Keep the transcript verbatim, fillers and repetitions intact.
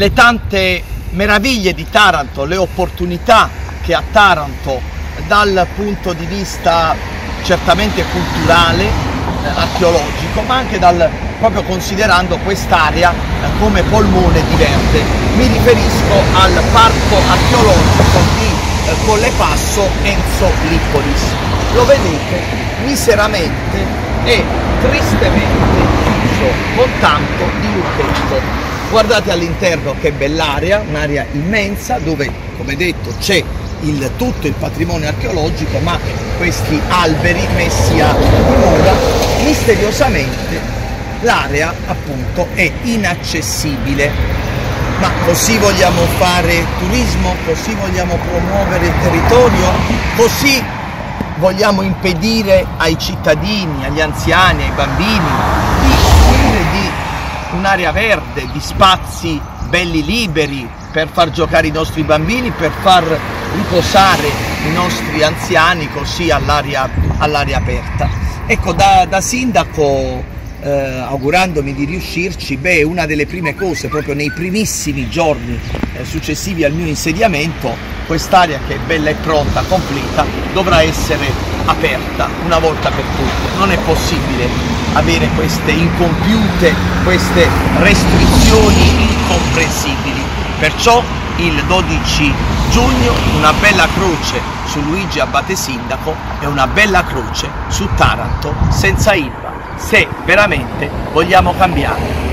le tante meraviglie di Taranto, le opportunità che ha Taranto dal punto di vista certamente culturale, eh, archeologico, ma anche dal, proprio considerando quest'area eh, come polmone di verde. Mi riferisco al parco archeologico di eh, Collepasso Enzo Lippolis. Lo vedete miseramente e tristemente chiuso con tanto di lucchetto. Guardate all'interno che bell'area, un'area immensa dove, come detto, c'è il, tutto il patrimonio archeologico, ma questi alberi messi a mura, misteriosamente l'area appunto è inaccessibile. Ma così vogliamo fare turismo? Così vogliamo promuovere il territorio? Così vogliamo impedire ai cittadini, agli anziani, ai bambini di usufruire di un'area verde, di spazi belli liberi per far giocare i nostri bambini, per far riposare i nostri anziani così all'aria all'aria aperta? Ecco, da, da sindaco, eh, augurandomi di riuscirci, beh, una delle prime cose, proprio nei primissimi giorni eh, successivi al mio insediamento, quest'area che è bella e pronta, completa, dovrà essere aperta una volta per tutte. Non è possibile avere queste incompiute, queste restrizioni incomprensibili. Perciò il dodici giugno una bella croce su Luigi Abate Sindaco e una bella croce su Taranto senza Ilva, se veramente vogliamo cambiare.